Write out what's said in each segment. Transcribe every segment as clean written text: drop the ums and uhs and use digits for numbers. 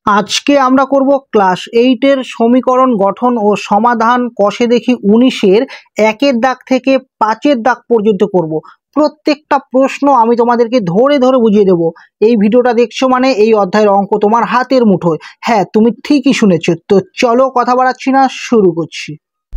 আজকে আমরা করব ক্লাস 8 এর সমীকরণ গঠন ও সমাধান কষে দেখি 19 এর 1 এর দাগ থেকে 5 এর দাগ পর্যন্ত করব। প্রত্যেকটা প্রশ্ন আমি তোমাদেরকে ধরে ধরে বুঝিয়ে দেব। এই ভিডিওটা দেখছো মানে এই অধ্যায়ের অঙ্ক তোমার হাতের মুঠোয়। হ্যাঁ, তুমি ঠিকই শুনেছো। তো চলো কথা বাড়াচ্ছি না, শুরু করছি।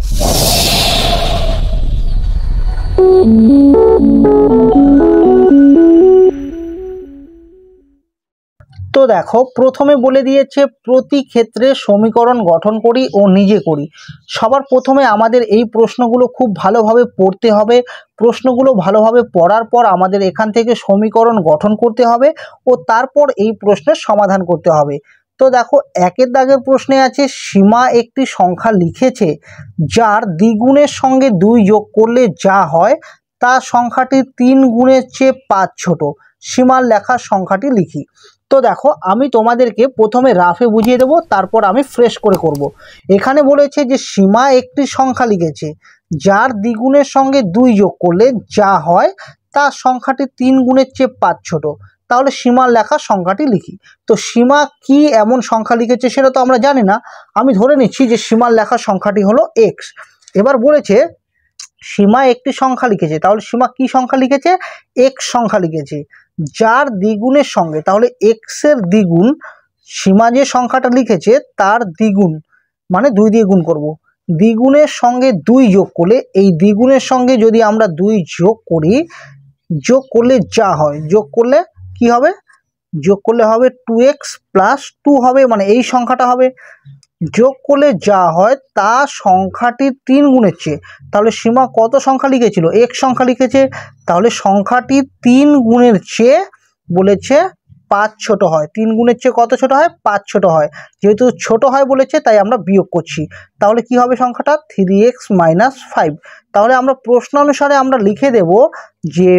তো দেখো, প্রথমে বলে দিয়েছে প্রতি ক্ষেত্রে সমীকরণ গঠন করি ও নিজে করি। সবার প্রথমে আমাদের এই প্রশ্নগুলো খুব ভালোভাবে পড়তে হবে। প্রশ্নগুলো ভালোভাবে পড়ার পর আমাদের এখান থেকে সমীকরণ গঠন করতে হবে ও তারপর এই প্রশ্নের সমাধান করতে হবে। তো দেখো, 1 এর দাগের প্রশ্নে আছে সীমা একটি সংখ্যা লিখেছে যার দ্বিগুণের সঙ্গে 2 যোগ করলে যা হয় তা সংখ্যাটি 3 গুণের চেয়ে 5 ছোট। সীমার লেখা সংখ্যাটি লিখি। তো দেখো, আমি তোমাদেরকে প্রথমে রাফে বুঝিয়ে দেবো, তারপর আমি ফ্রেশ করে করব। এখানে বলেছে যে সীমা একটি সংখ্যা লিখেছে যার দ্বিগুণের সঙ্গে 2 যোগ করলে যা হয় তার সংখ্যাটি 3 গুণের চেয়ে 5 ছোট। তাহলে সীমার লেখা সংখ্যাটি লিখি। তো সীমা কি এমন সংখ্যা লিখেছে সেটা তো আমরা জানি না। আমি ধরে নিচ্ছি যে সীমার লেখা সংখ্যাটি হলো এক্স। এবার বলেছে সীমা একটি সংখ্যা লিখেছে, তাহলে সীমা কি সংখ্যা লিখেছে? এক্স সংখ্যা লিখেছে যার দ্বিগুণের সঙ্গে, তাহলে এক্স এর দ্বিগুণ, সীমা যে সংখ্যাটা লিখেছে তার দ্বিগুণ মানে 2 দিয়ে গুণ করব। দ্বিগুণের সঙ্গে 2 যোগ করলে, এই দ্বিগুণের সঙ্গে যদি আমরা 2 যোগ করি, যোগ করলে যা হয়, যোগ করলে কি হবে? যোগ করলে হবে 2x প্লাস 2 হবে, মানে এই সংখ্যাটা হবে। যোগ করলে যা হয় তা সংখ্যাটি 3 গুণের চেয়ে, তাহলে সীমা কত সংখ্যা লিখেছিল? এক সংখ্যা লিখেছে, তাহলে সংখ্যাটি 3 গুণের চেয়ে বলেছে 5 ছোট হয়। 3 গুণের চেয়ে কত ছোট হয়? 5 ছোট হয়। যেহেতু ছোট হয় বলেছে তাই আমরা বিয়োগ করছি। তাহলে কি হবে সংখ্যাটা? 3x - 5। তাহলে আমরা প্রশ্ন অনুসারে আমরা লিখে দেব যে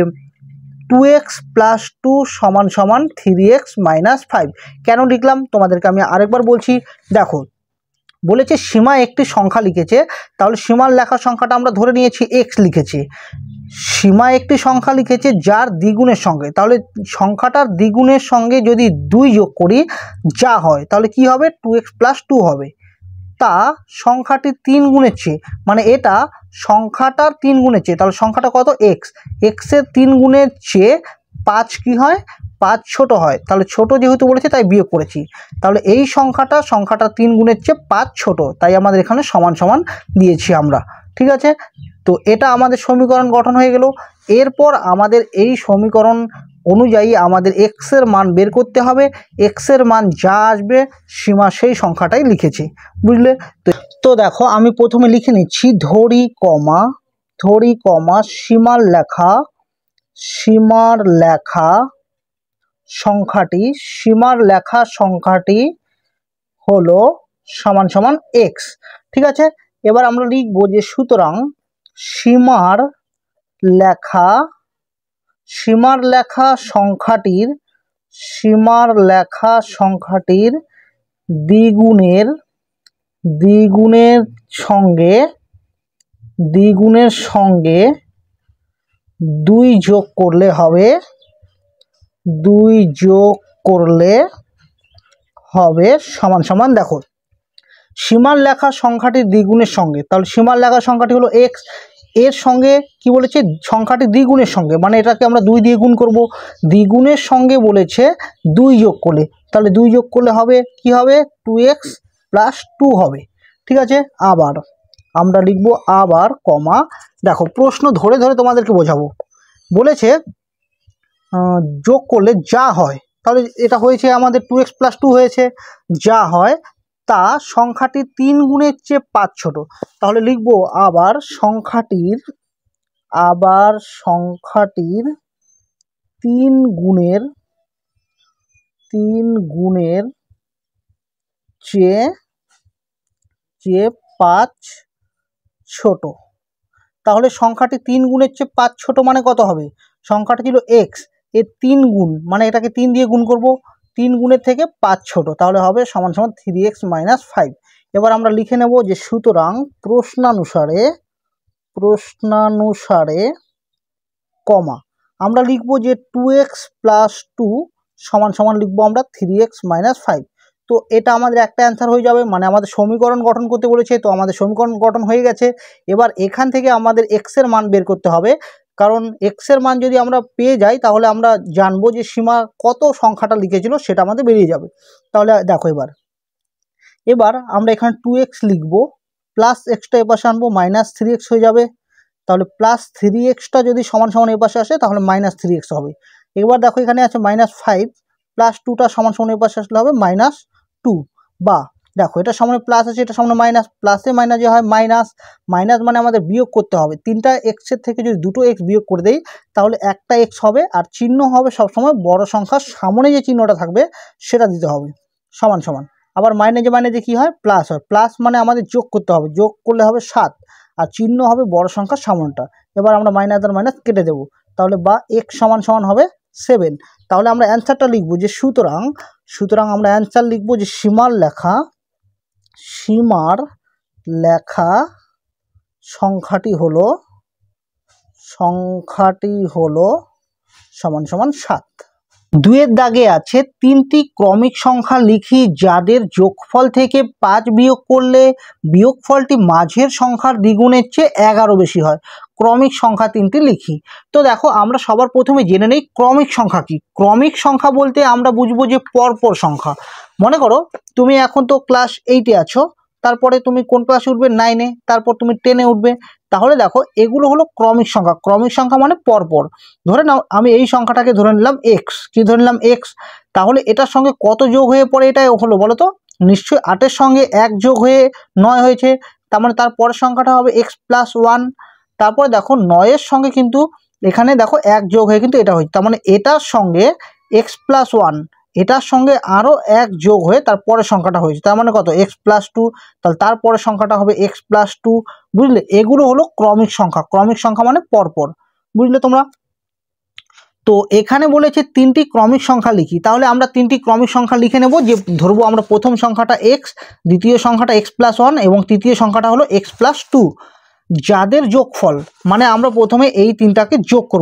2x প্লাস 2 সমান সমান 3x - 5। কেন লিখলাম তোমাদেরকে আমি আরেকবার বলছি। দেখো, বলেছে সীমা একটি সংখ্যা লিখেছে, তাহলে সীমার লেখা সংখ্যাটা আমরা ধরে নিয়েছি এক্স লিখেছি। সীমা একটি সংখ্যা লিখেছে যার দ্বিগুণের সঙ্গে, তাহলে সংখ্যাটার দ্বিগুণের সঙ্গে যদি 2 যোগ করি যা হয়, তাহলে কি হবে? 2x প্লাস 2 হবে। তা সংখ্যাটি 3 গুণের চেয়ে, মানে এটা সংখ্যাটার 3 গুণের চেয়ে, তাহলে সংখ্যাটা কত? এক্স। এক্সের 3 গুণের চেয়ে 5 কি হয়? 5 ছোট হয়। তাহলে ছোট যেহেতু বলেছে তাই বিয়োগ করেছি। তাহলে এই সংখ্যাটা 3 গুণের চেয়ে 5 ছোট, তাই আমাদের এখানে সমান সমান দিয়েছি আমরা। ঠিক আছে, তো এটা আমাদের সমীকরণ গঠন হয়ে গেল। এরপর আমাদের এই সমীকরণ অনুযায়ী আমাদের এক্স এর মান বের করতে হবে। এক্স এর মান যা আসবে সীমা সেই সংখ্যাটাই লিখেছি, বুঝলে? তো দেখো, আমি প্রথমে লিখে নিচ্ছি ধরি কমা সীমার লেখা সংখ্যাটি হলো সমান সমান এক্স। ঠিক আছে, এবার আমরা লিখবো যে সুতরাং সীমার লেখা সংখ্যাটির দ্বিগুণের সঙ্গে 2 যোগ করলে হবে, সমান সমান। দেখো, সীমার লেখা সংখ্যাটির দ্বিগুণের সঙ্গে, তাহলে সীমার লেখা সংখ্যাটি হলো এক্স, এর সঙ্গে কি বলেছে? সংখ্যাটি দ্বিগুণের সঙ্গে, মানে এটাকে আমরা 2 দিয়ে গুণ করব। দ্বিগুণের সঙ্গে বলেছে 2 যোগ করলে, তাহলে 2 যোগ করলে হবে কি হবে? 2x প্লাস 2 হবে। ঠিক আছে, আবার আমরা লিখব আবার কমা। দেখো, প্রশ্ন ধরে ধরে তোমাদেরকে বোঝাবো। বলেছে যোগ করলে যা হয়, তাহলে এটা হয়েছে আমাদের 2x প্লাস 2 হয়েছে, যা হয় তা সংখ্যাটি 3 গুণের চেয়ে 5 ছোট। তাহলে লিখব আবার সংখ্যাটির 3 গুণের চেয়ে 5 ছোট। তাহলে সংখ্যাটি 3 গুণের চেয়ে 5 ছোট মানে কত হবে? সংখ্যাটা ছিল এক্স, এর 3 গুণ, মানে এটাকে 3 দিয়ে গুণ করব। 3 গুণের থেকে 5 ছোট, তাহলে হবে সমান সমান 3x - 5। এবার আমরা লিখে নেব যে সুতরাং প্রশ্নানুসারে কমা আমরা লিখব যে 2x প্লাস 2 সমান সমান লিখবো আমরা 3x - 5। তো এটা আমাদের একটা অ্যান্সার হয়ে যাবে, মানে আমাদের সমীকরণ গঠন করতে বলেছে, তো আমাদের সমীকরণ গঠন হয়ে গেছে। এবার এখান থেকে আমাদের এক্সের মান বের করতে হবে, কারণ এক্সের মান যদি আমরা পেয়ে যাই তাহলে আমরা জানবো যে সীমা কত সংখ্যাটা লিখেছিল সেটা আমাদের বেরিয়ে যাবে। তাহলে দেখো এবার আমরা এখানে 2x লিখবো, প্লাস এক্সটা এপাশে আনবো, -3x হয়ে যাবে। তাহলে প্লাস 3xটা যদি সমান সমান এপাশে আসে তাহলে -3x হবে। এবার দেখো এখানে আছে -5 প্লাস 2টা সমান সমান এপাশে আসলে হবে -2, বা দেখো এটা সামনে প্লাস আছে, এটা সামনে মাইনাস, প্লাসে মাইনাসে হয় মাইনাস, মাইনাস মানে আমাদের বিয়োগ করতে হবে। 3টা এক্সের থেকে যদি 2টো এক্স বিয়োগ করে দেই তাহলে একটা এক্স হবে, আর চিহ্ন হবে সবসময় বড় সংখ্যার সামনে যে চিহ্নটা থাকবে সেটা দিতে হবে, সমান সমান। আবার মাইনাসে কী হয়, প্লাস হয়, প্লাস মানে আমাদের যোগ করতে হবে, যোগ করলে হবে 7, আর চিহ্ন হবে বড় সংখ্যার সামনেটা। এবার আমরা মাইনাস আর মাইনাস কেটে দেবো, তাহলে বা এক্স সমান সমান হবে 7। তাহলে আমরা অ্যান্সারটা লিখবো যে সুতরাং আমরা অ্যান্সার লিখবো যে সীমার লেখা সংখ্যাটি হলো সমান সমান 7। 2-এর দাগে আছে 3টি ক্রমিক সংখ্যা লিখি যাদের যোগফল থেকে 5 বিয়োগ করলে বিয়োগফলটি মাঝের সংখ্যার দ্বিগুণের চেয়ে 11 বেশি হয়। ক্রমিক সংখ্যা 3টি লিখি। তো দেখো আমরা সবার প্রথমে জেনে নেই ক্রমিক সংখ্যা কি। ক্রমিক সংখ্যা বলতে আমরা বুঝবো যে পরপর সংখ্যা। মনে করো তুমি এখন তো ক্লাস 8-এ আছো, তারপরে তুমি কোন ক্লাসে উঠবে, 9-এ, তারপর তুমি 10-এ উঠবে। তাহলে দেখো এগুলো হলো ক্রমিক সংখ্যা। ক্রমিক সংখ্যা মানে পরপর। ধরে নাও আমি এই সংখ্যাটাকে ধরে নিলাম এক্স, কি ধরে নিলাম এক্স, তাহলে এটার সঙ্গে কত যোগ হয়ে পরে এটা হলো বলো তো? নিশ্চয়ই 8-এর সঙ্গে 1 যোগ হয়ে 9 হয়েছে, তার মানে তারপরের সংখ্যাটা হবে x+1। তারপরে দেখো 9-এর সঙ্গে কিন্তু এখানে দেখো 1 যোগ হয়ে কিন্তু এটা হয়েছে, তার মানে এটার সঙ্গে x+1, এটার সঙ্গে আরও 1 যোগ হয়ে তারপরের সংখ্যাটা হয়েছে, তার মানে কত x+2, তাহলে তারপরের সংখ্যাটা হবে x+2। বুঝলে, এগুলো হলো ক্রমিক সংখ্যা। ক্রমিক সংখ্যা মানে পরপর, বুঝলে তোমরা? তো এখানে বলেছে 3টি ক্রমিক সংখ্যা লিখি, তাহলে আমরা 3টি ক্রমিক সংখ্যা লিখে নেব। যে ধরবো আমরা প্রথম সংখ্যাটা x, দ্বিতীয় সংখ্যাটা x+1 এবং তৃতীয় সংখ্যাটা হলো x+2, যাদের যোগফল মানে আমরা প্রথমে এই 3টাকে যোগ করব,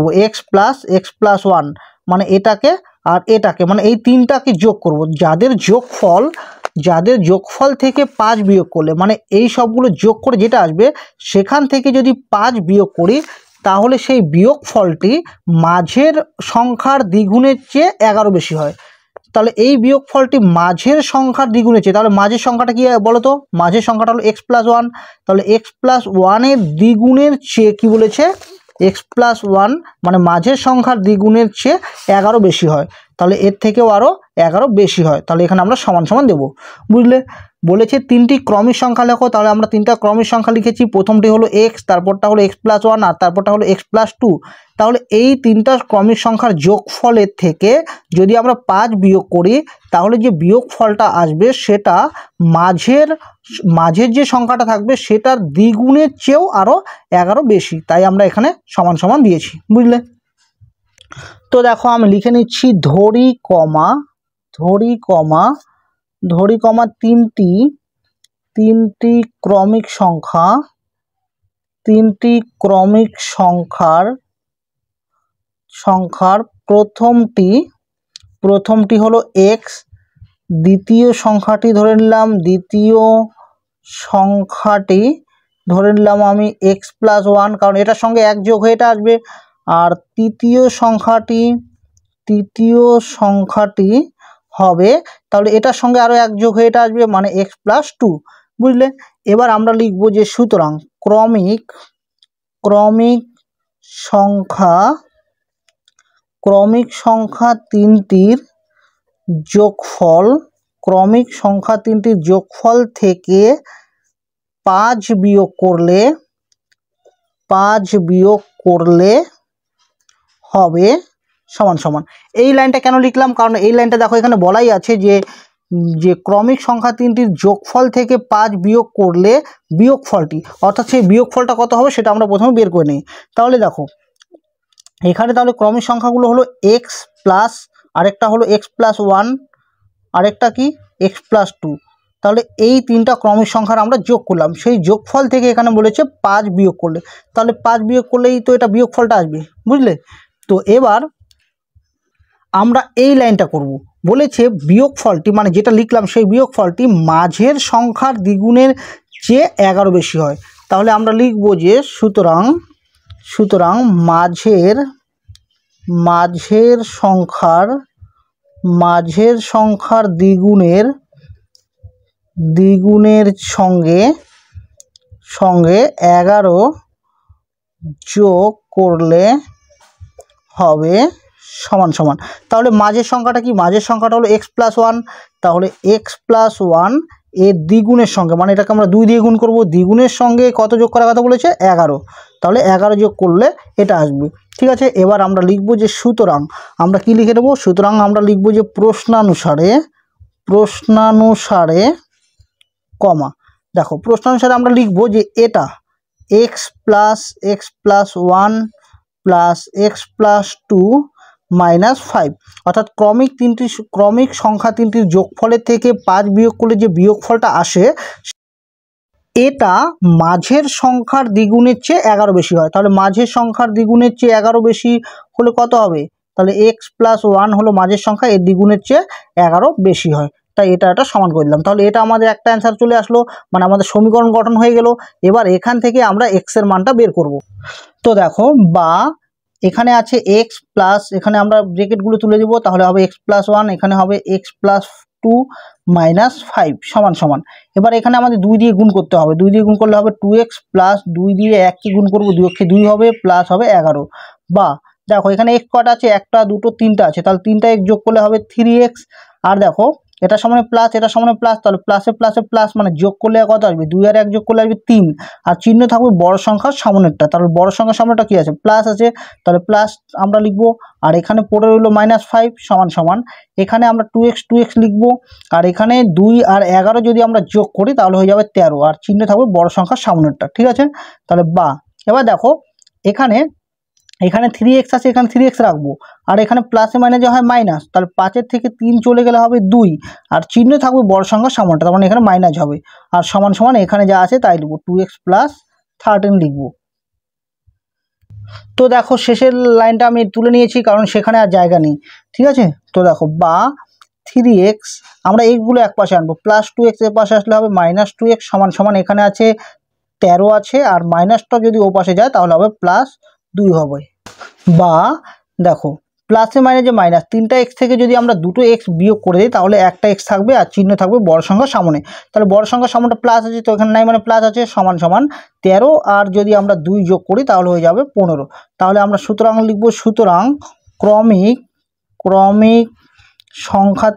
x+1 মানে এটাকে আর এটাকে, মানে এই 3টাকে যোগ করব। যাদের যোগফল থেকে 5 বিয়োগ করলে, মানে এই সবগুলো যোগ করে যেটা আসবে সেখান থেকে যদি 5 বিয়োগ করি তাহলে সেই বিয়োগফলটি মাঝের সংখ্যার দ্বিগুণের চেয়ে 11 বেশি হয়। তাহলে এই বিয়োগফলটি মাঝের সংখ্যার দ্বিগুণের চেয়ে, তাহলে মাঝের সংখ্যাটা কি বলো তো? মাঝের সংখ্যাটা হলো x+1, তাহলে x+1-এর দ্বিগুণের চেয়ে কি বলেছে, x+1 মানে মাঝের সংখ্যার দ্বিগুণের চেয়ে 11 বেশি হয়, তাহলে এর থেকেও আরও 11 বেশি হয়। তাহলে এখানে আমরা সমান সমান দেবো। বুঝলে, বলেছে 3টি ক্রমিক সংখ্যা লেখো, তাহলে আমরা 3টা ক্রমিক সংখ্যা লিখেছি। প্রথমটি হলো x, তারপরটা হলো x+1 আর তারপরটা হলো x+2। তাহলে এই 3টা ক্রমিক সংখ্যার যোগফলের থেকে যদি আমরা 5 বিয়োগ করি তাহলে যে বিয়োগফলটা আসবে সেটা মাঝের যে সংখ্যাটা থাকবে সেটার দ্বিগুণের চেয়েও আরও 11 বেশি, তাই আমরা এখানে সমান সমান দিয়েছি। বুঝলে, তো দেখো আমি লিখে নিচ্ছি ধরি কমা 3টি ক্রমিক সংখ্যার প্রথমটি হলো x, দ্বিতীয় সংখ্যাটি ধরে নিলাম আমি x+1, কারণ এটার সঙ্গে 1 যোগ হয়ে এটা আসবে। আর তৃতীয় সংখ্যাটি হবে, তাহলে এটার সঙ্গে আরও 1 যোগ হয়ে এটা আসবে, মানে x+2। বুঝলে, এবার আমরা লিখব যে সুতরাং ক্রমিক সংখ্যা 3টির যোগফল থেকে 5 বিয়োগ করলে হবে সমান সমান। এই লাইনটা কেন লিখলাম, কারণ এই লাইনটা দেখো এখানে বলাই আছে যে ক্রমিক সংখ্যা 3টির যোগফল থেকে 5 বিয়োগ করলে বিয়োগফলটি, অর্থাৎ সেই বিয়োগফলটা কত হবে সেটা আমরা প্রথমে বের করে নিই। তাহলে দেখো এখানে তাহলে ক্রমিক সংখ্যাগুলো হলো x প্লাস, আরেকটা হলো x+1, আরেকটা কি x+2। তাহলে এই 3টা ক্রমিক সংখ্যার আমরা যোগ করলাম, সেই যোগফল থেকে এখানে বলেছে 5 বিয়োগ করলে, তাহলে 5 বিয়োগ করলেই তো এটা বিয়োগফলটা আসবে। বুঝলে, তো এবার আমরা এই লাইনটা করব, বলেছে বিয়োগফলটি মানে যেটা লিখলাম সেই বিয়োগফলটি মাঝের সংখ্যার দ্বিগুণের চেয়ে 11 বেশি হয়। তাহলে আমরা লিখব যে সুতরাং মাঝের সংখ্যার দ্বিগুণের সঙ্গে 11 যোগ করলে হবে সমান সমান। তাহলে মাঝের সংখ্যাটা কি? মাঝের সংখ্যাটা হলো x+1। তাহলে x+1 এর দ্বিগুণের সঙ্গে মানে এটাকে আমরা 2 দিয়ে গুণ করব, দ্বিগুণের সঙ্গে কত যোগ করার কথা বলেছে? 11। তাহলে 11 যোগ করলে এটা আসবে। ঠিক আছে, এবার আমরা লিখব যে সুতরাং আমরা কি লিখে দেবো? সুতরাং আমরা লিখব যে প্রশ্নানুসারে কমা। দেখো প্রশ্নানুসারে আমরা লিখব যে এটা x+1 প্লাস x+2 -5 অর্থাৎ ক্রমিক সংখ্যা তিনটির যোগফলের থেকে 5 বিয়োগ করলে যে বিয়োগফলটা আসে এটা মাঝের সংখ্যার দ্বিগুণের চেয়ে 11 বেশি হয়। তাহলে মাঝের সংখ্যার দ্বিগুণের চেয়ে 11 বেশি হলে কত হবে? তাহলে x+1 হলো মাঝের সংখ্যা, এর দ্বিগুণের চেয়ে 11 বেশি হয়, তাই এটা সমান করে দিলাম। তাহলে এটা আমাদের একটা অ্যান্সার চলে আসলো, মানে আমাদের সমীকরণ গঠন হয়ে গেল। এবার এখান থেকে আমরা x এর মানটা বের করব। তো দেখো বা এখানে আছে x প্লাস, এখানে আমরা ব্র্যাকেটগুলো তুলে দিব, তাহলে হবে x+1, এখানে হবে x+2 -5 সমান সমান। এবার এখানে আমাদের 2 দিয়ে গুণ করতে হবে, 2 দিয়ে গুণ করলে হবে 2x প্লাস 2 দিয়ে 1কে গুণ করব, 2 × 2 হবে প্লাস হবে 11। বা দেখো এখানে x কটা আছে? 1টা 2টো 3টা আছে, তাহলে 3টা x যোগ করলে হবে 3x। আর দেখো এটা সমানে প্লাস, এটা সমানে প্লাস, তাহলে প্লাসে প্লাসে প্লাস মানে যোগ করলে কত আসবে? 2 আর 1 যোগ করলে আসবে 3। আর চিহ্ন থাকবে বড় সংখ্যার সামনেরটা, তাহলে বড় সংখ্যার সামনেটা কি আছে? প্লাস আছে, তাহলে প্লাস আমরা লিখব। আর এখানে পড়ে রইল -5 সমান সমান। এখানে আমরা 2x লিখব। আর এখানে 2 আর 11 যদি আমরা যোগ করি তাহলে হয়ে যাবে 13, আর চিহ্ন থাকবে বড় সংখ্যার সামনেরটা। ঠিক আছে, তাহলে বা এবার দেখো এখানে 3x আছে, এখানে 3x রাখবো। আর এখানে প্লাসে মাইনাসে হয় মাইনাস, তাহলে 5-এর থেকে 3 চলে গেলে হবে 2, আর চিহ্ন থাকবে বড় সংখ্যার সামনেটা, তার মানে এখানে মাইনাস হবে। আর সমান সমান এখানে যা আছে তাই লিখবো, 2x + 13 লিখবো। তো দেখো শেষের লাইনটা আমি তুলে নিয়েছি কারণ সেখানে আর জায়গা নেই। ঠিক আছে, তো দেখো বা 3x আমরা এইগুলো এক পাশে আনবো, +2x এর পাশে আসলে হবে -2x সমান সমান এখানে আছে 13 আছে, আর মাইনাসটা যদি ও পাশে যায় তাহলে হবে +2 হবে। বা দেখো প্লাসে মাইনাসে মাইনাস, 3টা x থেকে যদি আমরা 2টো x বিয়োগ করে দিই তাহলে একটা x থাকবে আর চিহ্ন থাকবে বড় সংখ্যার সামনে। তাহলে বড় সংখ্যার সামনেটা প্লাস আছে, তো এখানে নাই মানে প্লাস আছে, সমান সমান 13, আর যদি আমরা 2 যোগ করি তাহলে হয়ে যাবে 15। তাহলে আমরা সুতরাং লিখব, সুতরাং ক্রমিক সংখ্যা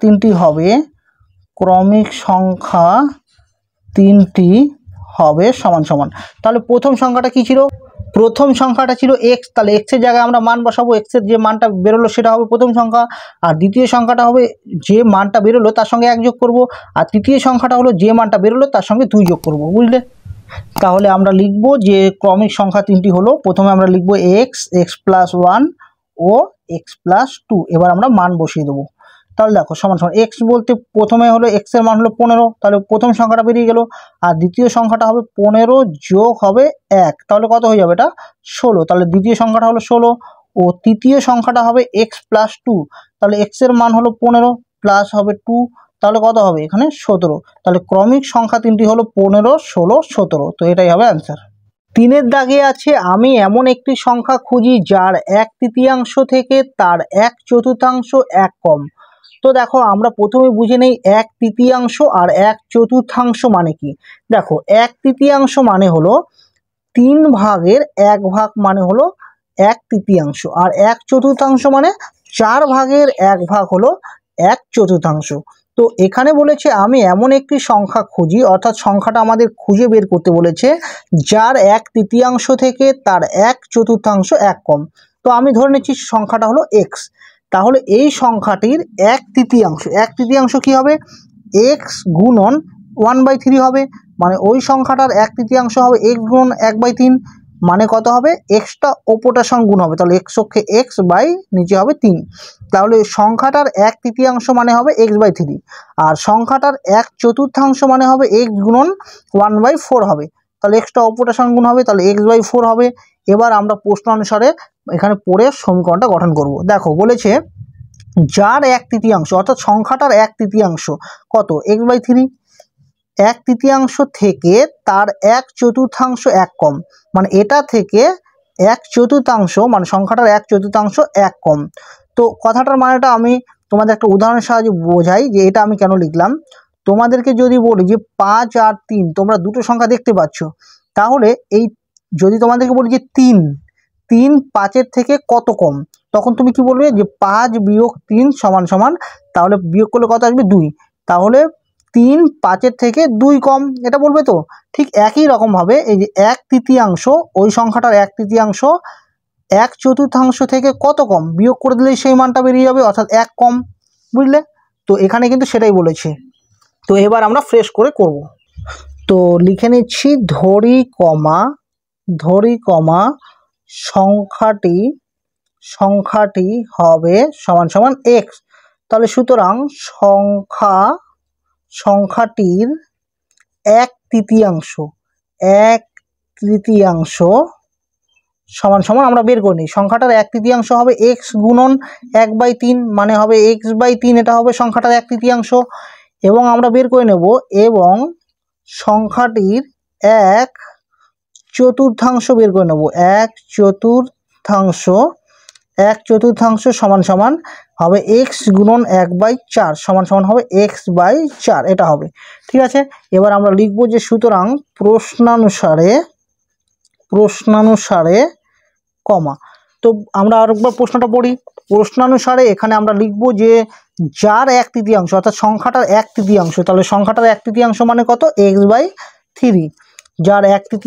তিনটি হবে সমান সমান। তাহলে প্রথম সংখ্যাটা কি ছিল? প্রথম সংখ্যাটা ছিল x, তাহলে x এর জায়গায় আমরা মান বসাবো, x এর যে মানটা বেরোলো সেটা হবে প্রথম সংখ্যা। আর দ্বিতীয় সংখ্যাটা হবে যে মানটা বেরোলো তার সঙ্গে 1 যোগ করব। আর তৃতীয় সংখ্যাটা হলো যে মানটা বেরোলো তার সঙ্গে 2 যোগ করব, বুঝলে? তাহলে আমরা লিখব যে ক্রমিক সংখ্যা তিনটি হলো, প্রথমে আমরা লিখব x, x+1 ও x+2। এবার আমরা মান বসিয়ে দেবো। তাহলে দেখো সমান সমান x বলতে প্রথমে হলো x এর মান হলো 15, তাহলে প্রথম সংখ্যাটা বেরিয়ে গেল। আর দ্বিতীয় সংখ্যাটা হবে 15 যোগ হবে 1, তাহলে কত হয়ে যাবে? এটা 16। তাহলে দ্বিতীয় সংখ্যাটা হলো 16 ও তৃতীয় সংখ্যাটা হবে x+2, তাহলে x এর মান হলো 15 প্লাস হবে 2, তাহলে কত হবে? এখানে 17। তাহলে ক্রমিক সংখ্যা তিনটি হলো 15, 16, 17। তো এটাই হবে অ্যান্সার। 3-এর দাগে আছে আমি এমন একটি সংখ্যা খুঁজি যার 1/3 থেকে তার 1/4 এক কম। তো দেখো আমরা প্রথমে বুঝে নেই 1/3 আর 1/4 মানে কি। দেখো 1/3 মানে হলো 3 ভাগের 1 ভাগ মানে হলো 1/3, আর 1/4 মানে 4 ভাগের 1 ভাগ হলো 1/4। তো এখানে বলেছে আমি এমন একটি সংখ্যা খুঁজি, অর্থাৎ সংখ্যাটা আমাদের খুঁজে বের করতে বলেছে যার 1/3 থেকে তার 1/4 এক কম। তো আমি ধরে নিচ্ছি সংখ্যাটা হলো x, তাহলে এই সংখ্যাটির 1/3 কি হবে? x গুণন 1/3 হবে, মানে ওই সংখ্যাটার 1/3 হবে x গুণন 1/3, মানে কত হবে? এক্সটা ওপরটার সঙ্গে গুণ হবে, তাহলে x অক্ষে x বাই নিচে হবে 3। তাহলে সংখ্যাটার 1/3 মানে হবে x/3, আর সংখ্যাটার 1/4 মানে হবে x গুণন 1/4 হবে, তাহলে এক্সটা ওপরটার সঙ্গে গুণ হবে, তাহলে x/4 হবে। এবার আমরা প্রশ্ন অনুসারে এখানে পড়ে সমীকরণটা গঠন করব। দেখো বলেছে যার 1/3 অর্থাৎ সংখ্যাটার 1/3 কত x/3, 1/3 থেকে তার 1/4 এক কম, মানে এটা থেকে 1/4 মানে সংখ্যাটার 1/4 এক কম। তো কথাটার মানেটা আমি তোমাদের একটা উদাহরণের সাহায্যে বোঝাই যে এটা আমি কেন লিখলাম। তোমাদেরকে যদি বলি যে 5 আর 3, তোমরা দুটো সংখ্যা দেখতে পাচ্ছ, তাহলে এই যদি তোমাদেরকে বলি যে 3 5-এর থেকে কত কম, তখন তুমি কি বলবে যে 5 - 3 = তাহলে বিয়োগ করলে কত আসবে 2, তাহলে 3 5-এর থেকে 2 কম, এটা বলবে। তো ঠিক একই রকমভাবে এই যে 1/3 ওই সংখ্যাটার 1/3 1/4 থেকে কত কম বিয়োগ করে দিলেই সেই মানটা বেরিয়ে যাবে, অর্থাৎ 1 কম, বুঝলে। তো এখানে কিন্তু সেটাই বলেছে। তো এবার আমরা ফ্রেশ করে করব। তো লিখে নিচ্ছি ধরি কমা সংখ্যাটি হবে সমান x। তাহলে সুতরাং সংখ্যাটির 1/3 আমরা বের করে নিই। সংখ্যাটার 1/3 হবে x গুণন 1/3, মানে হবে x/3, এটা হবে সংখ্যাটার 1/3। এবং আমরা বের করে নেব এবং সংখ্যাটির 1/4 বের করে নেব। 1/4 সমান হবে x গুণন 1/4 হবে x/4, এটা হবে। ঠিক আছে, এবার আমরা লিখব যে সুতরাং প্রশ্নানুসারে কমা। তো আমরা আরেকবার প্রশ্নটা পড়ি। প্রশ্নানুসারে এখানে আমরা লিখব যে যার 1/3 অর্থাৎ সংখ্যাটার 1/3, তাহলে সংখ্যাটার 1/3 মানে কত x/3। যার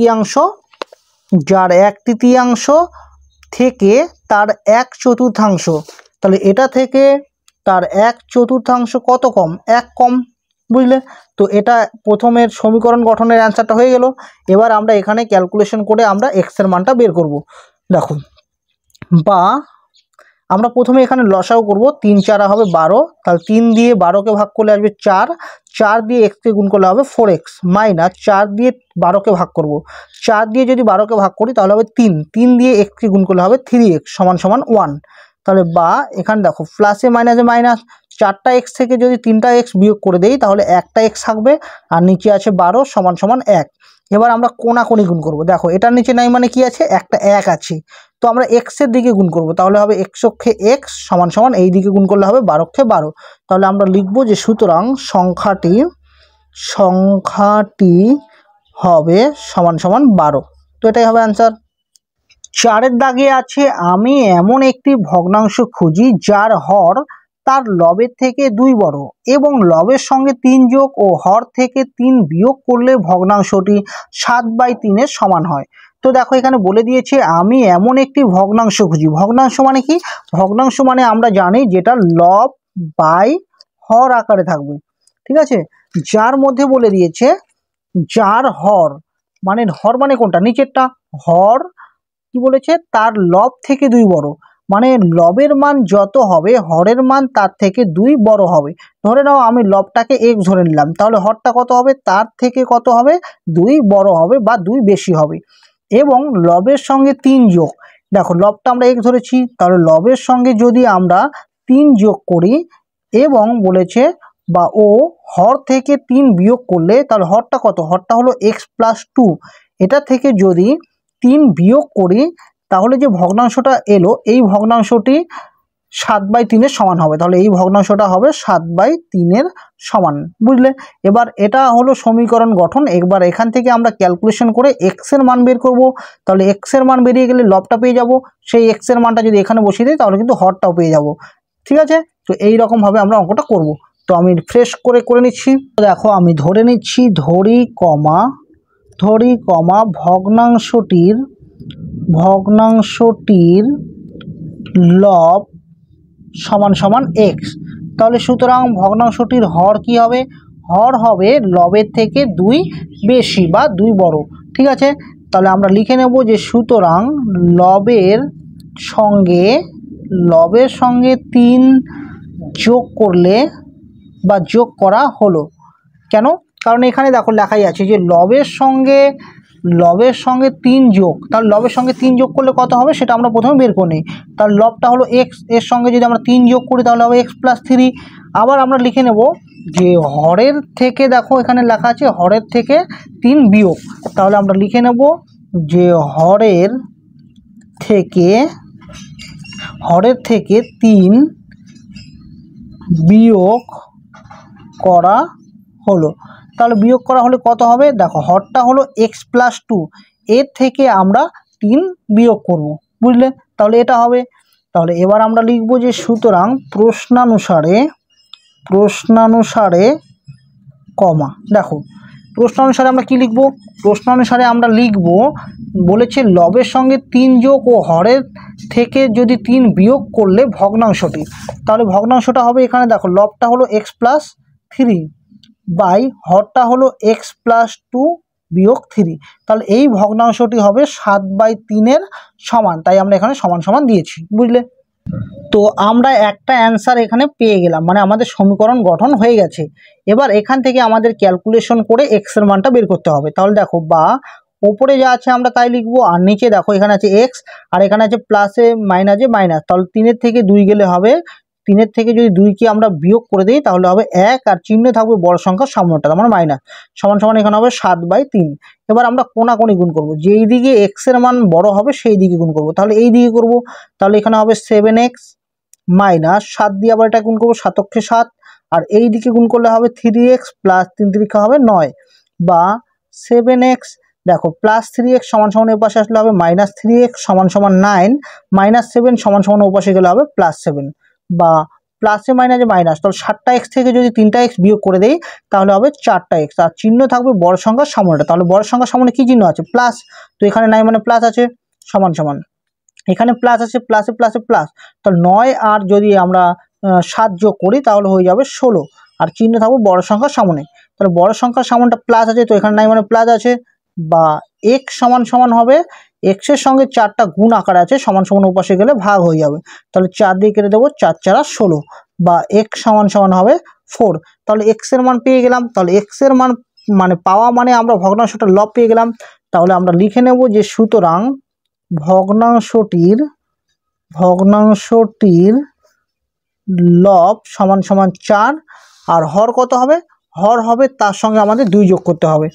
1/3 থেকে তার 1/4, তাহলে এটা থেকে তার 1/4 কত কম, 1 কম, বুঝলে। তো এটা প্রথমের সমীকরণ গঠনের অ্যান্সারটা হয়ে গেল। এবার আমরা এখানে ক্যালকুলেশন করে আমরা এক্স এর মানটা বের করব। দেখো, বা আমরা প্রথমে এখানে লসাও করব। 3 4 হবে 12, তাহলে 3 দিয়ে 12কে ভাগ করলে আসবে 4, 4 দিয়ে এক্সকে গুণ করলে হবে 4x, মাইনাস 4 দিয়ে 12কে ভাগ করব। 4 দিয়ে যদি 12কে ভাগ করি তাহলে হবে 3, 3 দিয়ে এক্সকে গুণ করলে হবে 3x = 1। তাহলে বা এখানে দেখো প্লাসে মাইনাসে মাইনাস, 4টা x থেকে যদি 3টা x বিয়োগ করে দেই তাহলে একটা x থাকবে, আর নিচে আছে 12 = 1। এবার আমরা কোনাকুনি গুণ করব। দেখো এটার নিচে নাই মানে কি আছে, একটা 1 আছে, তো আমরা x এর দিকে গুণ করব, তাহলে হবে x অক্ষে x = এই দিকে গুণ করলে হবে 12 অক্ষে 12। তাহলে আমরা লিখব যে সুতরাং সংখ্যাটি হবে = 12। তো এটাই হবে অ্যান্সার। 4-এর দাগে আছে আমি এমন একটি ভগ্নাংশ খুঁজি যার হর তার লবের থেকে 2 বড় এবং লবের সঙ্গে 3 যোগ ও হর থেকে 3 বিয়োগ করলে ভগ্নাংশটি 7/3 এর সমান হয়। তো দেখো এখানে বলে দিয়েছে আমি এমন একটি ভগ্নাংশ খুঁজি। ভগ্নাংশ মানে কি? ভগ্নাংশ মানে আমরা জানি যেটা লব বাই হর আকারে থাকবে, ঠিক আছে। যার মধ্যে বলে দিয়েছে যার হর মানে কোনটা, নিচেরটা। হর কি বলেছে, তার লব থেকে 2 বড়, মানে লবের মান যত হবে হরের মান তার থেকে 2 বড় হবে। ধরে নাও আমি লবটাকে x ধরে নিলাম, তাহলে হরটা কত হবে, তার থেকে কত হবে, 2 বড় হবে বা 2 বেশি হবে। এবং লবের সঙ্গে 3 যোগ, দেখো লবটা আমরা x ধরেছি, তাহলে লবের সঙ্গে যদি আমরা 3 যোগ করি এবং বলেছে বা ও হর থেকে 3 বিয়োগ করলে তাহলে হরটা কত, হরটা হলো x + 2। এটা থেকে যদি 3 বিয়োগ করি তাহলে যে ভগ্নাংশটা এলো এই ভগ্নাংশটি 7/3 এর সমান হবে। তাহলে এই ভগ্নাংশটা হবে 7/3 এর সমান, বুঝলে। এবার এটা হলো সমীকরণ গঠন। একবার এখান থেকে আমরা ক্যালকুলেশন করে x এর মান বের করব। তাহলে x এর মান বেরিয়ে গেলে লবটা পেয়ে যাব, সেই x এর মানটা যদি এখানে বসিয়ে দিই তাহলে কিন্তু হরটাও পেয়ে যাব, ঠিক আছে। তো এই রকম ভাবে আমরা অঙ্কটা করব। তো আমি ফ্রেশ করে নিচ্ছি। দেখো আমি ধরে নিচ্ছি ধরি কমা ভগ্নাংশটির লব সমান x। তাহলে সুতরাং ভগ্নাংশটির হর কি হবে, হর হবে লবের থেকে 2 বেশি বা 2 বড়, ঠিক আছে। তাহলে আমরা লিখে নেব যে সুতরাং লবের সঙ্গে 3 যোগ করলে বা যোগ করা হলো। কেন? কারণ এখানে দেখো লেখাই আছে যে লবের সঙ্গে লবের সঙ্গে 3 যোগ, তাহলে লবের সঙ্গে 3 যোগ করলে কত হবে সেটা আমরা প্রথমে বের করে নিই। তাহলে লবটা হলো এক্স, এর সঙ্গে যদি আমরা 3 যোগ করি তাহলে হবে এক্স প্লাস 3। আবার আমরা লিখে নেব যে হরের থেকে, দেখো এখানে লেখা আছে হরের থেকে 3 বিয়োগ, তাহলে আমরা লিখে নেব যে হরের থেকে 3 বিয়োগ করা হলো। তাহলে বিয়োগ করা হলে কত হবে, দেখো হরটা হলো এক্স প্লাস 2, এর থেকে আমরা 3 বিয়োগ করব, বুঝলে, তাহলে এটা হবে। তাহলে এবার আমরা লিখব যে সুতরাং প্রশ্নানুসারে কমা, দেখো প্রশ্নানুসারে আমরা কি লিখব, প্রশ্নানুসারে আমরা লিখব বলেছে লবের সঙ্গে 3 যোগ ও হরের থেকে যদি 3 বিয়োগ করলে ভগ্নাংশটি, তাহলে ভগ্নাংশটা হবে এখানে দেখো লবটা হলো এক্স প্লাস 3 বাই হরটা হলো এক্স প্লাস 2 বিয়োগ 3, তাহলে এই ভগ্নাংশটি হবে 7/3 সমান, তাই আমরা এখানে সমান সমান দিয়েছি, বুঝলে। তো আমরা একটা অ্যান্সার এখানে পেয়ে গেলাম, মানে আমাদের সমীকরণ গঠন হয়ে গেছে। এবার এখান থেকে আমাদের ক্যালকুলেশন করে এক্স এর মানটা বের করতে হবে। তাহলে দেখো বা ওপরে যা আছে আমরা তাই লিখবো, আর নিচে দেখো এখানে আছে এক্স আর এখানে আছে প্লাসে মাইনাসে মাইনাস, তাহলে 3 থেকে 2 গেলে হবে, 3 থেকে যদি 2কে আমরা বিয়োগ করে দিই তাহলে হবে 1, আর চিহ্নে থাকবে বড় সংখ্যার সামনেটা, তার মানে মাইনাস, সমান সমান এখানে হবে 7/3। এবার আমরা কোনাকুনি গুণ করব, যেই দিকে এক্স এর মান বড় হবে সেই দিকে গুণ করব, তাহলে এই দিকে করব, তাহলে এখানে হবে 7x মাইনাস 7 দিয়ে আবার এটা গুণ করবো, 7 × 7, আর এই দিকে গুণ করলে হবে 3x প্লাস 3 3 হবে 9, বা 7x, দেখো প্লাস 3x সমান সমান এর পাশে আসলে হবে মাইনাস 3x সমান সমান 9, মাইনাস 7 সমান সমান ও পাশে গেলে হবে প্লাস 7, বা প্লাসে মাইনাসে মাইনাস, তাহলে 7টা x থেকে যদি 3টা x বিয়োগ করে দেই তাহলে হবে 4টা x, আর চিহ্ন থাকবে বড় সংখ্যার সামনেটা, তাহলে বড় সংখ্যার সামনে কি চিহ্ন আছে, প্লাস, তো এখানে নাই মানে প্লাস আছে, সমান সমান এখানে প্লাস আছে, প্লাসে প্লাসে প্লাস, তাহলে 9 আর যদি আমরা 7 যোগ করি তাহলে হয়ে যাবে 16, আর চিহ্ন থাকবে বড় সংখ্যার সামনে, তাহলে বড় সংখ্যার সামনেটা প্লাস আছে, তো এখানে নাই মানে প্লাস আছে, বা x সমান সমান হবে x এর সঙ্গে 4টা গুণ আকারে আছে, সমান সমান ওপাশে গেলে ভাগ হয়ে যাবে, তাহলে 4 দিয়ে কেটে দেবো, 4 4 16, বা x সমান সমান হবে 4, তাহলে x এর মান পেয়ে গেলাম। তাহলে x এর মান মানে পাওয়া মানে আমরা ভগ্নাংশটা লব পেয়ে গেলাম, তাহলে আমরা লিখে নেব যে সুতরাং ভগ্নাংশটির লব সমান সমান 4, আর হর কত হবে, হর হবে তার সঙ্গে আমাদের 2 যোগ করতে হবে,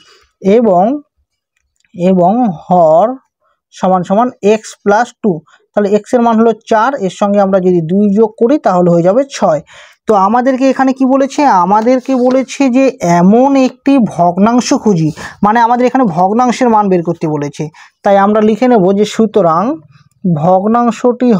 এবং হর সমান সমান এক্স প্লাস 2, তাহলে এক্স এর মান হলো 4, এর সঙ্গে আমরা যদি 2 যোগ করি তাহলে হয়ে যাবে 6। তো আমাদেরকে এখানে কি বলেছে, আমাদেরকে বলেছে যে এমন একটি ভগ্নাংশ খুঁজি, মানে আমাদের এখানে ভগ্নাংশের মান বের করতে বলেছে, তাই আমরা লিখে নেব যে সুতরাং ভগ্নাংশটি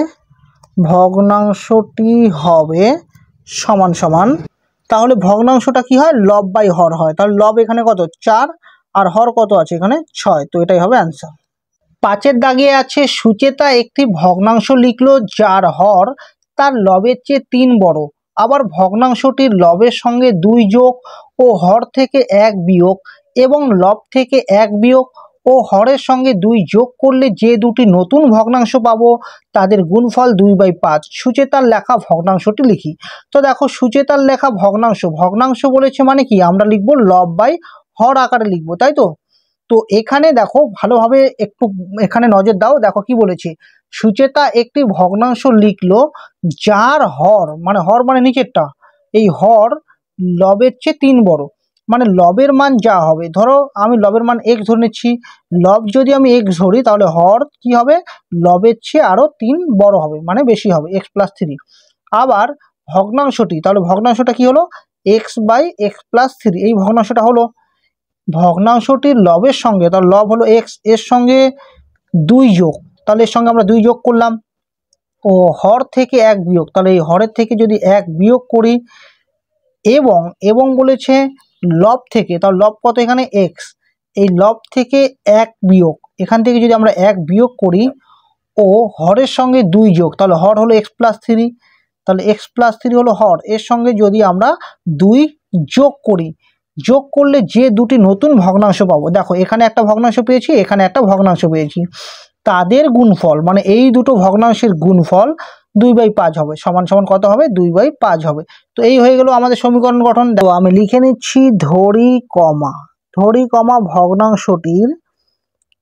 হবে সমান সমান, তাহলে ভগ্নাংশটা কি হয়, লব বাই হর হয়, তাহলে লব এখানে কত 4 আর হর কত আছে এখানে 6, তো এটাই হবে অ্যান্সার। 5-এর দাগে আছে সুচেতা একটি ভগ্নাংশ লিখলো যার হর তার লবের চেয়ে 3 বড়, আবার ভগ্নাংশটির লবের সঙ্গে 2 যোগ ও হর থেকে 1 বিয়োগ, এবং লব থেকে 1 বিয়োগ ও হরের সঙ্গে 2 যোগ করলে যে দুটি নতুন ভগ্নাংশ পাবো তাদের গুণফল 2/5। সুচেতার লেখা ভগ্নাংশটি লিখি। তো দেখো সুচেতার লেখা ভগ্নাংশ বলেছে মানে কি, আমরা লিখবো লব বাই হর আকারে লিখবো, তাই তো। তো এখানে দেখো ভালোভাবে একটু এখানে নজর দাও, দেখো কি বলেছে, সুচেতা একটি ভগ্নাংশ লিখলো যার হর মানে নিচেরটা, এই হর লবের চেয়ে 3 বড়, মানে লবের মান যা হবে, ধরো আমি লবের মান x ধরে নিচ্ছি, লব যদি আমি x ধরি তাহলে হর কি হবে, লবের চেয়ে আরো 3 বড় হবে, মানে বেশি হবে x প্লাস 3। আবার ভগ্নাংশটি, তাহলে ভগ্নাংশটা কি হলো x/x প্লাস 3, এই ভগ্নাংশটা হলো, ভগ্নাংশটির লবের সঙ্গে, তাহলে লব হলো x, এর সঙ্গে 2 যোগ, তাহলে এর সঙ্গে আমরা 2 যোগ করলাম, ও হর থেকে 1 বিয়োগ, তাহলে এই হরের থেকে যদি 1 বিয়োগ করি, এবং বলেছে লব থেকে, তাহলে লব কত এখানে x, এই লব থেকে 1 বিয়োগ, এখান থেকে যদি আমরা 1 বিয়োগ করি ও হরের সঙ্গে 2 যোগ, তাহলে হর হলো x প্লাস 3, তাহলে x প্লাস 3 হলো হর, এর সঙ্গে যদি আমরা 2 যোগ করি, যোগ করলে যে দুটি নতুন ভগ্নাংশ পাবো, দেখো এখানে একটা ভগ্নাংশ পেয়েছি, এখানে একটা ভগ্নাংশ পেয়েছি, তাদের গুণফল মানে এই দুটো ভগ্নাংশের গুণফল 2/5 হবে, সমান সমান কত হবে 2/5 হবে। তো এই হয়ে গেল আমাদের সমীকরণ গঠন। দেখো আমি লিখে নিচ্ছি ধরি কমা ভগ্নাংশটির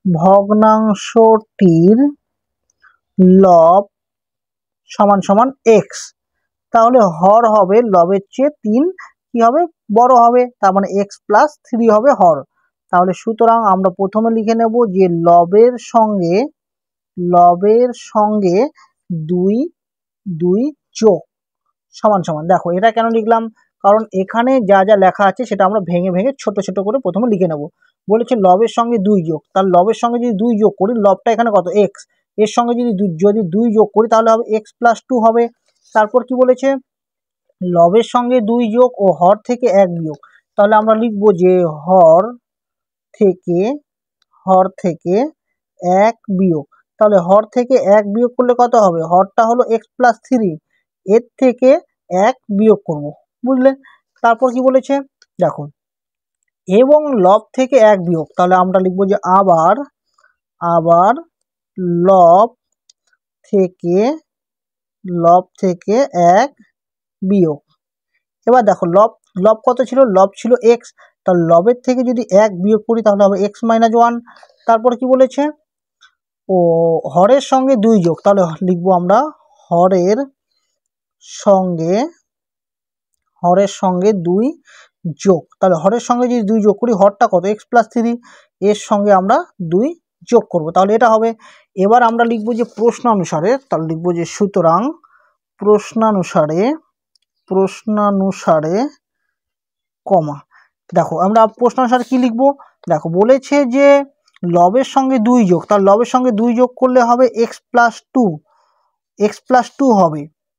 ভগ্নাংশটির লব সমান সমান এক্স। তাহলে হর হবে লবের চেয়ে 3 কি হবে বড় হবে, তার মানে এক্স প্লাস 3 হবে হর। তাহলে সুতরাং আমরা প্রথমে লিখে নেব যে লবের সঙ্গে 2 2 যোগ সমান সমান। দেখো এটা কেন লিখলাম, কারণ এখানে যা যা লেখা আছে সেটা আমরা ভেঙে ভেঙে ছোট ছোট করে প্রথমে লিখে নেব। বলেছে লবের সঙ্গে 2 যোগ, তার লবের সঙ্গে যদি 2 যোগ করি, লবটা এখানে কত এক্স, এর সঙ্গে যদি 2 যোগ করি তাহলে হবে এক্স প্লাস 2 হবে। তারপর কি বলেছে, লবের সঙ্গে 2 যোগ ও হর থেকে 1 বিয়োগ। তাহলে আমরা লিখব যে হর থেকে 1 বিয়োগ। তাহলে হর থেকে 1 বিয়োগ করলে কত হবে, হরটা হলো এক্স প্লাস 3, এর থেকে 1 বিয়োগ করব, বুঝলে। তারপর কি বলেছে দেখো, এবং লব থেকে 1 বিয়োগ। তাহলে আমরা লিখব যে আবার লব থেকে 1 বিয়োগ। এবার দেখো লব কত ছিল, লব ছিল এক্স, তাহলে লবের থেকে যদি 1 বিয়োগ করি তাহলে হবে এক্স মাইনাস 1। তারপর কি বলেছে, ও হরের সঙ্গে 2 যোগ, তাহলে লিখবো আমরা হরের সঙ্গে 2 যোগ। তাহলে হরের সঙ্গে যদি 2 যোগ করি, হরটা কত এক্স প্লাস 3, এর সঙ্গে আমরা 2 যোগ করব, তাহলে এটা হবে। এবার আমরা লিখবো যে প্রশ্নানুসারে, তাহলে লিখবো যে সুতরাং প্রশ্নানুসারে কমা। দেখো আমরা প্রশ্নানুসারে কি লিখবো, দেখো বলেছে যে লবের সঙ্গে 2 যোগ, তার লবের সঙ্গে 2 যোগ করলে হবে এক্স প্লাস 2 হবে,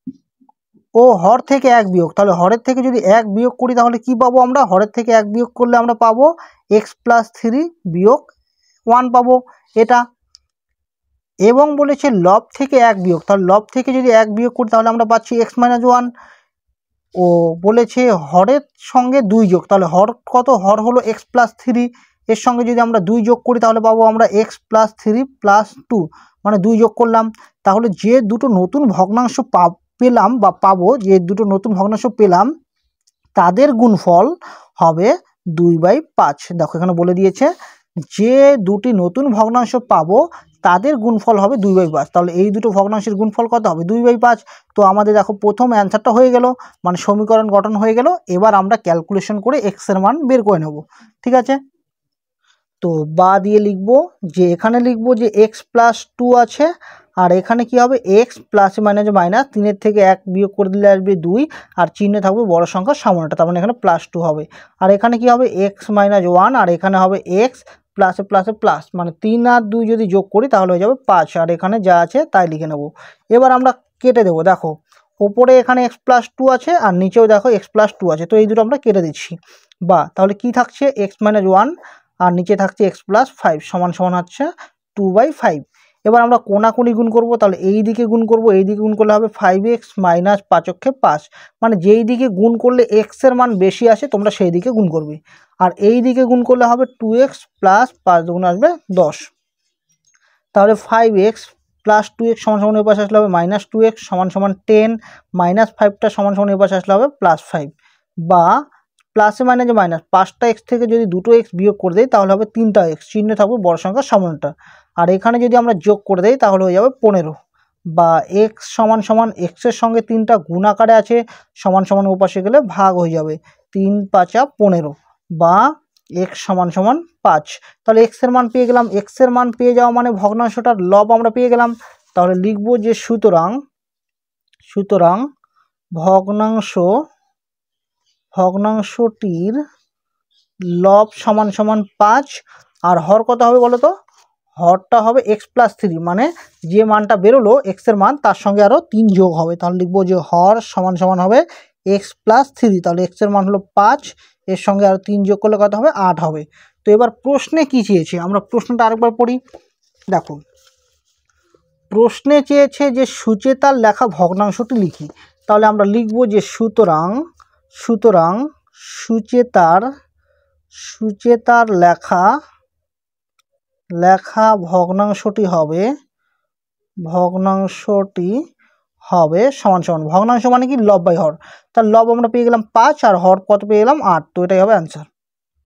ও হর থেকে 1 বিয়োগ। তাহলে হরের থেকে যদি 1 বিয়োগ করি তাহলে কি পাবো, আমরা হরের থেকে 1 বিয়োগ করলে আমরা পাবো এক্স প্লাস 3 বিয়োগ 1 পাবো এটা। এবং বলেছে লব থেকে 1 বিয়োগ, তাহলে লব থেকে যদি 1 বিয়োগ করি তাহলে আমরা পাচ্ছি এক্স মাইনাস 1। ও বলেছে হরের সঙ্গে 2 যোগ, তাহলে হর কত, হর হলো এক্স প্লাস 3, এর সঙ্গে যদি আমরা 2 যোগ করি তাহলে পাবো আমরা এক্স প্লাস 3 প্লাস 2, মানে 2 যোগ করলাম। তাহলে যে দুটো নতুন ভগ্নাংশ পেলাম বা পাবো, যে দুটো নতুন ভগ্নাংশ পেলাম তাদের গুণফল হবে 2/5। দেখো এখানে বলে দিয়েছে যে দুটি নতুন ভগ্নাংশ পাবো তাদের গুণফল হবে 2/5। তাহলে এই দুটো ভগ্নাংশের গুণফল কত হবে 2/5। তো আমাদের দেখো প্রথম অ্যান্সারটা হয়ে গেল, মানে সমীকরণ গঠন হয়ে গেল। এবার আমরা ক্যালকুলেশন করে এক্স এর মান বের করে নেব, ঠিক আছে। তো বা দিয়ে লিখবো যে এখানে লিখবো যে এক্স প্লাস 2 আছে, আর এখানে কি হবে এক্স প্লাস মাইনাস মাইনাস 3 থেকে 1 বিয়োগ করে দিলে আসবে 2, আর চিহ্নে থাকবে বড় সংখ্যার সামনেটা, তার মানে এখানে প্লাস 2 হবে। আর এখানে কি হবে এক্স মাইনাস 1, আর এখানে হবে এক্স প্লাসে প্লাসে প্লাস, মানে 3 আর 2 যদি যোগ করি তাহলে হয়ে যাবে 5, আর এখানে যা আছে তাই লিখে নেব। এবার আমরা কেটে দেবো, দেখো ওপরে এখানে এক্স প্লাস 2 আছে আর নিচেও দেখো এক্স প্লাস 2 আছে, তো এই দুটো আমরা কেটে দিচ্ছি। বা তাহলে কি থাকছে এক্স মাইনাস 1 আর নিচে থাকছে এক্স প্লাস 5 সমান সমান হচ্ছে 2/5। এবার আমরা কোনাকুনি গুণ করব, তাহলে এই দিকে গুণ করব, এই দিকে গুণ করলে হবে 5x মাইনাস 5 মানে যেই দিকে গুণ করলে এক্স এর মান বেশি আসে তোমরা সেই দিকে গুণ করবে। আর এই দিকে গুণ করলে হবে 2x প্লাস 5 দুগুণ আসবে 10। তাহলে 5x প্লাস 2x সমান সমান এর পাশে আসলে হবে মাইনাস 2x সমান সমান 10, মাইনাস 5টা সমান সমান এর পাশে আসলে হবে প্লাস 5। বা প্লাসে মাইনাসে মাইনাস, 5টা এক্স থেকে যদি 2টো এক্স বিয়োগ করে দেয় তাহলে হবে 3টা এক্স, চিহ্নে থাকবে বড় সংখ্যার সামনেটা। আর এখানে যদি আমরা যোগ করে দেই তাহলে হয়ে যাবে 15। বা এক্স সমান সমান এক্সের সঙ্গে 3টা গুণ আকারে আছে, সমান সমান ওপাশে গেলে ভাগ হয়ে যাবে, 3 5 15। বা এক্স সমান সমান 5। তাহলে এক্স এর মান পেয়ে গেলাম, এক্স এর মান পেয়ে যাওয়া মানে ভগ্নাংশটার লব আমরা পেয়ে গেলাম। তাহলে লিখব যে সুতরাং ভগ্নাংশটির লব সমান সমান 5, আর হর কত হবে বলো তো, হরটা হবে এক্স প্লাস 3, মানে যে মানটা বেরোলো এক্স এর মান তার সঙ্গে আরও 3 যোগ হবে। তাহলে লিখবো যে হর সমান সমান হবে এক্স প্লাস 3, তাহলে এক্স এর মান হলো 5, এর সঙ্গে আরও 3 যোগ করলে কত হবে 8 হবে। তো এবার প্রশ্নে কি চেয়েছে, আমরা প্রশ্নটা আরেকবার পড়ি। দেখো প্রশ্নে চেয়েছে যে সুচেতার লেখা ভগ্নাংশটি লিখি। তাহলে আমরা লিখব যে সুতরাং সুচেতার লেখা ভগ্নাংশটি হবে সমান সমান, ভগ্নাংশ মানে কি লব বাই হর, তার লব আমরা পেয়ে গেলাম 5 আর হর কত পেয়ে গেলাম 8, তো এটাই হবে অ্যান্সার।